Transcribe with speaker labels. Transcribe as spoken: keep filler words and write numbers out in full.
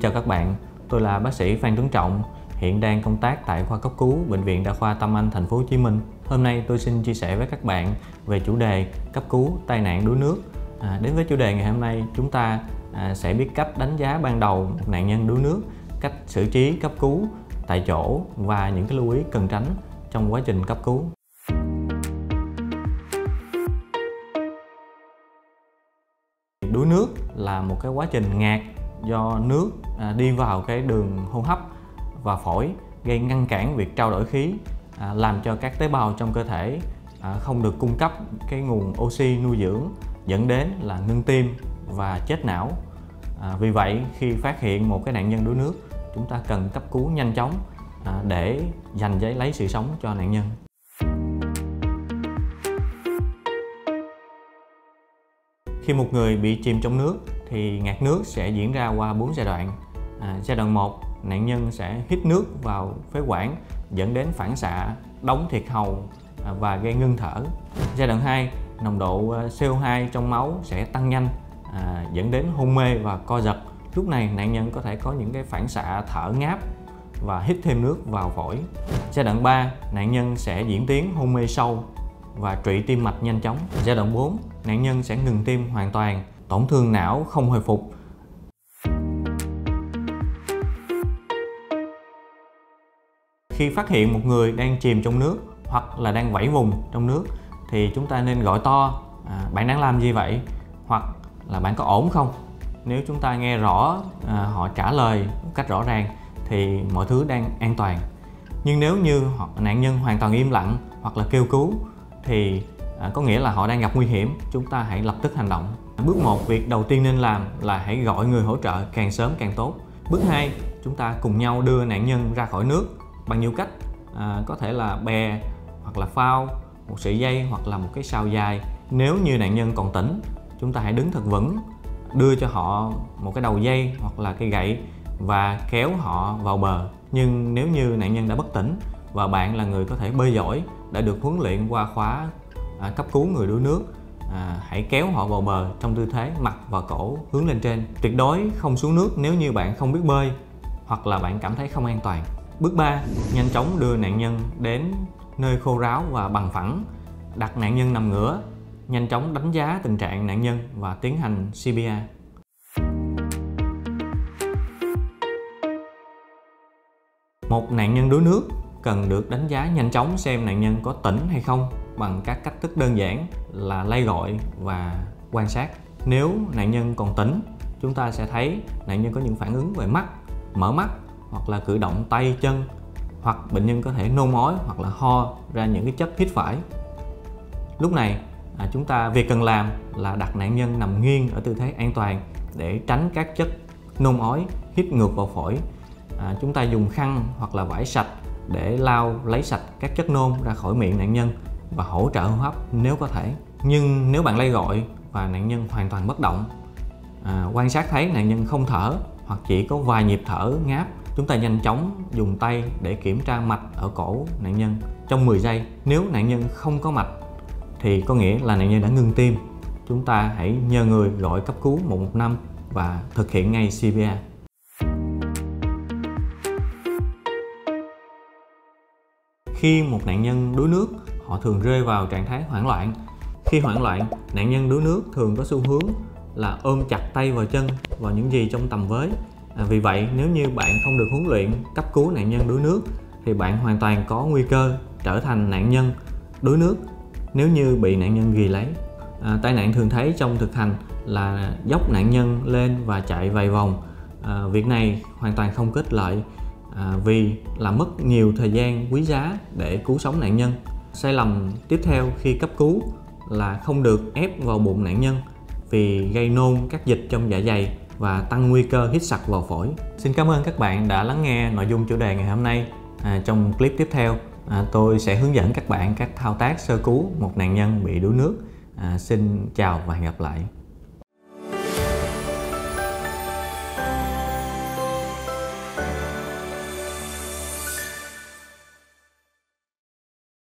Speaker 1: chào các bạn, tôi là bác sĩ Phan Tuấn Trọng, hiện đang công tác tại khoa cấp cứu Bệnh viện Đa khoa Tâm Anh, thành phố Hồ Chí Minh. Hôm nay tôi xin chia sẻ với các bạn về chủ đề cấp cứu tai nạn đuối nước. À, đến với chủ đề ngày hôm nay, chúng ta à, sẽ biết cách đánh giá ban đầu một nạn nhân đuối nước, cách xử trí cấp cứu tại chỗ và những cái lưu ý cần tránh trong quá trình cấp cứu. Đuối nước là một cái quá trình ngạt do nước à, đi vào cái đường hô hấp và phổi, gây ngăn cản việc trao đổi khí, à, làm cho các tế bào trong cơ thể à, không được cung cấp cái nguồn oxy nuôi dưỡng, dẫn đến là ngưng tim và chết não. À, vì vậy khi phát hiện một cái nạn nhân đuối nước, chúng ta cần cấp cứu nhanh chóng à, để giành giấy lấy sự sống cho nạn nhân. Khi một người bị chìm trong nước thì ngạt nước sẽ diễn ra qua bốn giai đoạn. À, giai đoạn một, nạn nhân sẽ hít nước vào phế quản dẫn đến phản xạ đóng thiệt hầu à, và gây ngưng thở. Giai đoạn hai, nồng độ xê o hai trong máu sẽ tăng nhanh à, dẫn đến hôn mê và co giật. Lúc này nạn nhân có thể có những cái phản xạ thở ngáp và hít thêm nước vào phổi. Giai đoạn ba, nạn nhân sẽ diễn tiến hôn mê sâu và trụy tim mạch nhanh chóng. Giai đoạn bốn, nạn nhân sẽ ngừng tim hoàn toàn, tổn thương não không hồi phục. Khi phát hiện một người đang chìm trong nước hoặc là đang vẫy vùng trong nước thì chúng ta nên gọi to, à, bạn đang làm gì vậy? Hoặc là bạn có ổn không? Nếu chúng ta nghe rõ à, họ trả lời một cách rõ ràng thì mọi thứ đang an toàn. Nhưng nếu như họ, nạn nhân hoàn toàn im lặng hoặc là kêu cứu thì à, có nghĩa là họ đang gặp nguy hiểm, chúng ta hãy lập tức hành động. Bước một, việc đầu tiên nên làm là hãy gọi người hỗ trợ càng sớm càng tốt. Bước hai, chúng ta cùng nhau đưa nạn nhân ra khỏi nước bằng nhiều cách, à, có thể là bè hoặc là phao, một sợi dây hoặc là một cái sào dài. Nếu như nạn nhân còn tỉnh, chúng ta hãy đứng thật vững, đưa cho họ một cái đầu dây hoặc là cây gậy và kéo họ vào bờ. Nhưng nếu như nạn nhân đã bất tỉnh và bạn là người có thể bơi giỏi, đã được huấn luyện qua khóa à, cấp cứu người đuối nước, à, hãy kéo họ vào bờ trong tư thế mặt và cổ hướng lên trên. Tuyệt đối không xuống nước nếu như bạn không biết bơi hoặc là bạn cảm thấy không an toàn. Bước ba, nhanh chóng đưa nạn nhân đến nơi khô ráo và bằng phẳng, đặt nạn nhân nằm ngửa, nhanh chóng đánh giá tình trạng nạn nhân và tiến hành xê pê rờ. Một nạn nhân đuối nước cần được đánh giá nhanh chóng xem nạn nhân có tỉnh hay không bằng các cách thức đơn giản là lay gọi và quan sát. Nếu nạn nhân còn tỉnh, chúng ta sẽ thấy nạn nhân có những phản ứng về mắt, mở mắt hoặc là cử động tay chân, hoặc bệnh nhân có thể nôn ói hoặc là ho ra những cái chất hít phải. Lúc này à, chúng ta việc cần làm là đặt nạn nhân nằm nghiêng ở tư thế an toàn để tránh các chất nôn ói hít ngược vào phổi. À, chúng ta dùng khăn hoặc là vải sạch để lau lấy sạch các chất nôn ra khỏi miệng nạn nhân và hỗ trợ hô hấp nếu có thể. Nhưng nếu bạn lay gọi và nạn nhân hoàn toàn bất động, à, quan sát thấy nạn nhân không thở hoặc chỉ có vài nhịp thở ngáp, chúng ta nhanh chóng dùng tay để kiểm tra mạch ở cổ nạn nhân trong mười giây. Nếu nạn nhân không có mạch thì có nghĩa là nạn nhân đã ngưng tim. Chúng ta hãy nhờ người gọi cấp cứu một một năm và thực hiện ngay xê pê rờ. Khi một nạn nhân đuối nước, họ thường rơi vào trạng thái hoảng loạn. Khi hoảng loạn, nạn nhân đuối nước thường có xu hướng là ôm chặt tay vào chân vào những gì trong tầm với. À, vì vậy nếu như bạn không được huấn luyện cấp cứu nạn nhân đuối nước thì bạn hoàn toàn có nguy cơ trở thành nạn nhân đuối nước nếu như bị nạn nhân ghì lấy. À, tai nạn thường thấy trong thực hành là dốc nạn nhân lên và chạy vài vòng. À, việc này hoàn toàn không có ích lợi à, vì làm mất nhiều thời gian quý giá để cứu sống nạn nhân. Sai lầm tiếp theo khi cấp cứu là không được ép vào bụng nạn nhân vì gây nôn các dịch trong dạ dày và tăng nguy cơ hít sặc vào phổi. Xin cảm ơn các bạn đã lắng nghe nội dung chủ đề ngày hôm nay. À, trong clip tiếp theo, à, tôi sẽ hướng dẫn các bạn các thao tác sơ cứu một nạn nhân bị đuối nước. À, xin chào và hẹn gặp lại.